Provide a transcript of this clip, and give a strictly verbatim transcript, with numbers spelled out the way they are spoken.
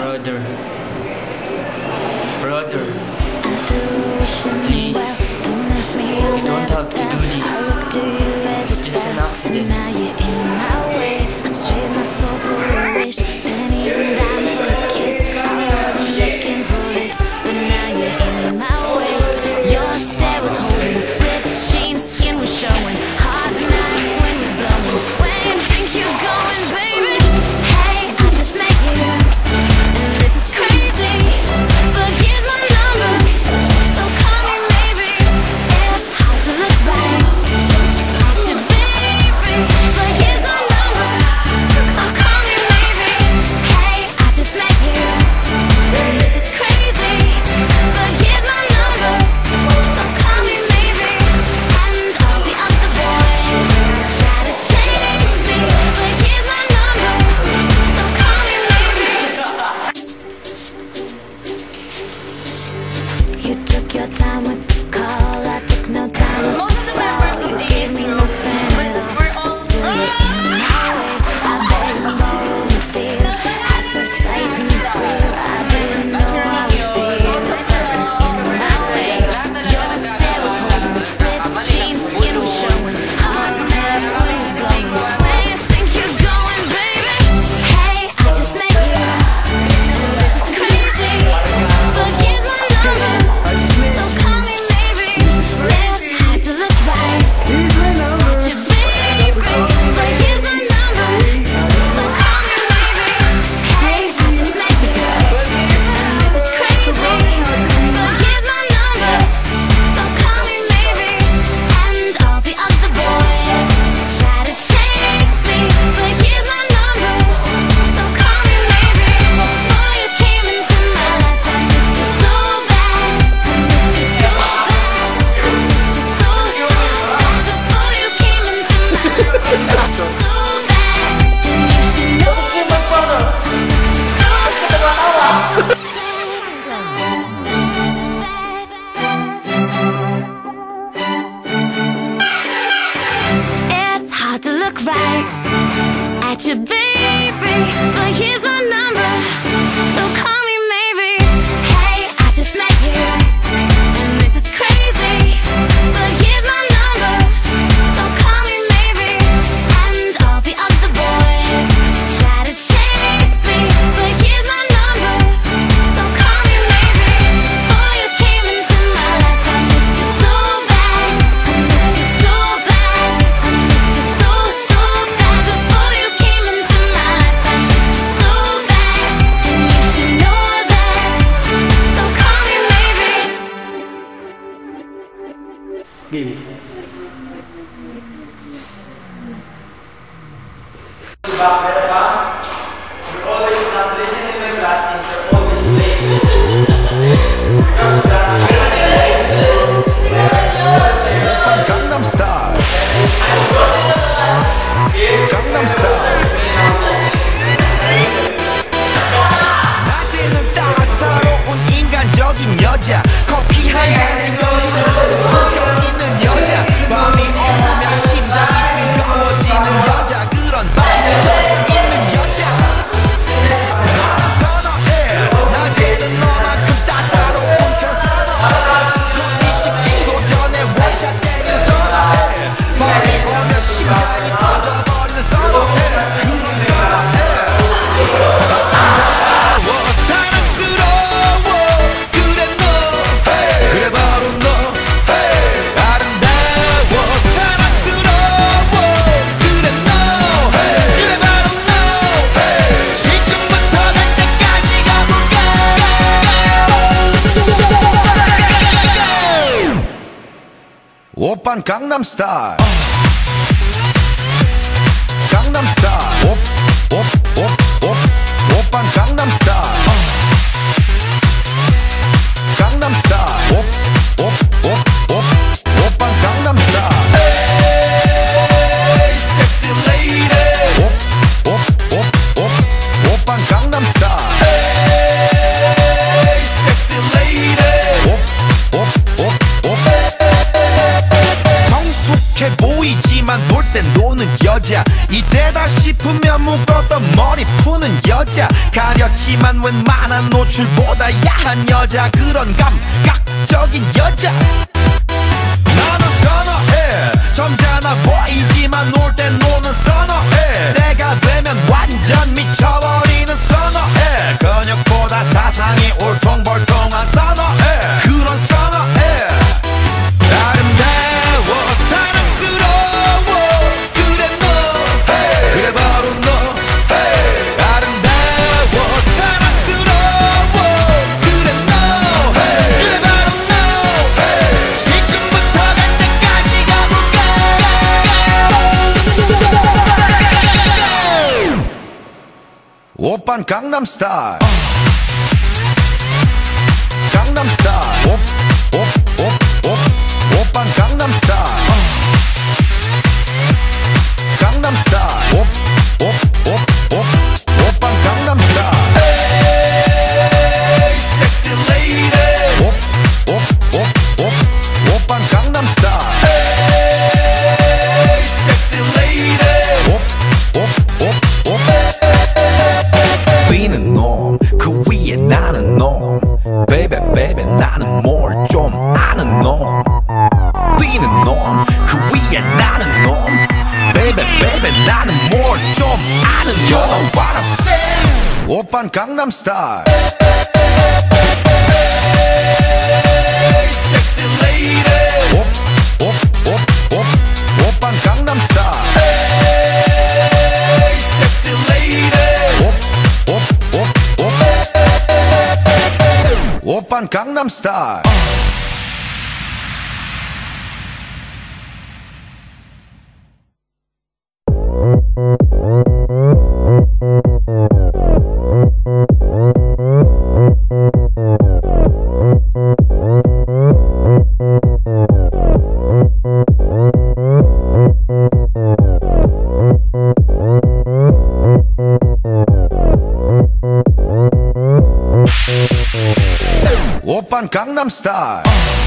Brother, brother, please, you don't have to do this. It's just an accident. Now you're in my way. I trade my soul for a wish, pennies and dimes for a kiss. I wasn't looking for this, but now you're in my way. Your stare was holding, ripped jeans, skin was showing. Hot night, wind was blowing. Where you think you're going, baby? Hey, I just met you, and this is crazy, but here's my number, so call me maybe. It's hard to look right at your baby, but here's my number, so call me maybe. Hey, I just met you, and this is crazy, but here's my number, so call me maybe. And all the other boys try to change me, but here's my number, so call me maybe. You took your time with the call, I took no time with Most of the the members fall. of You the gave age me group, nothing at all, we're all but still you're in my way. I beg and borrow and steal, at first sight and it's real. I didn't know how to feel, it's in my way. Your stare was holding, ripped jeans, skin was showing. Hot night, wind was blowing. Where you think you're going, baby? Hey, I just met you, and this is crazy, but here's my number, so call me maybe. It's hard to look right at your baby, but here's my number, so call me maybe. Hey, I just met you, and this is crazy, but here's my number, so call me maybe. And all the other boys try to chase me, but here's my number, so call me maybe. Before you came into my life, I missed you so bad, I missed you so bad, I missed you so so bad. Before you came into my life, I missed you so bad, and you should know that. I missed you so so. It's hard to look right at your baby, but here's my number, so call me maybe. Hey, I just met you, and this is crazy, but here's my number, so call me maybe. And all the other boys try to chase me, but here's my number, so call me maybe. Before you came into my life, I missed you so bad, I missed you so bad, I missed you so so bad. Before you came into my life, I missed you so bad, and you should know that, so call me maybe. Baby. You're always not listening to my class and you're always late. Gangnam Style. Gangnam Style. 낮에는 따사로운 인간적인 여자, 커피 한 잔에 끈 있는 여자, 밤이 오면 심장이 뜨거워지는 여자, 그런 반전 있는 여자 선호해. 낮에는 너만큼 따사로운 그 커피 식기도 전에 원샷 때리는 선호해. 밤이 오면 심장이 터져버리는 선호해. 그런 선호해. 아름다워 사랑스러워 그래 너 그래 바로 너 아름다워 사랑스러워 그래 너 그래 바로 너 지금부터 갈 때까지 가볼까. 오빤 강남 스타일. 강남 스타일. 옵옵옵옵 오빤 강남 스타일. 강남 스타일. 옵옵옵옵 오빤 강남 스타일. 에이 섹시 레이디. 옵옵옵옵 오빤 강남 스타일. 에이 섹시 레이디. 옵옵옵옵 성숙해 보이지만 놀 땐 노는 여자, 이때다 싶으면 묶었던 가렸지만 웬만한 노출보다 야한 여자 그런 감각적인 여자 나는 선어해 점잖아 보이지만 놀 땐 노는 선어해 내가 되면 완전 미쳐버리는 선어해 근육보다 사상이 울퉁불퉁한 선어해 그런 선어해 아름다워 사랑스러워 그래 너 hey. 그래 바로 너 hey. 아름다워 사랑스러워 그래 너 hey. 그래 바로 너 hey. 지금부터 갈 때까지 가볼까 오빤 강남스타일 강남스타일 오, 오, 오, 오, 오빤 강남스타일 강남스타일 오, 오, 오, 오, 오빤 강남스타일 Hey, sexy lady 오, 오, 오, 오, 오빤 강남스타일 Hey, sexy lady 오, 오, 오, 오 뛰는 놈 그 위에 나는 놈 Baby baby 나는 뭘 좀 아는 놈 뛰는 놈 그 위에 나는 놈 Baby baby 나는 뭘 좀 아는 놈 You know what I'm saying 오빤 강남스타일 Hey, sexy lady 오, 오, 오, 오, 오빤 강남스타일 Hey, sexy lady 오, 오, 오, 오 오빤 강남스타일 오빤 강남스타일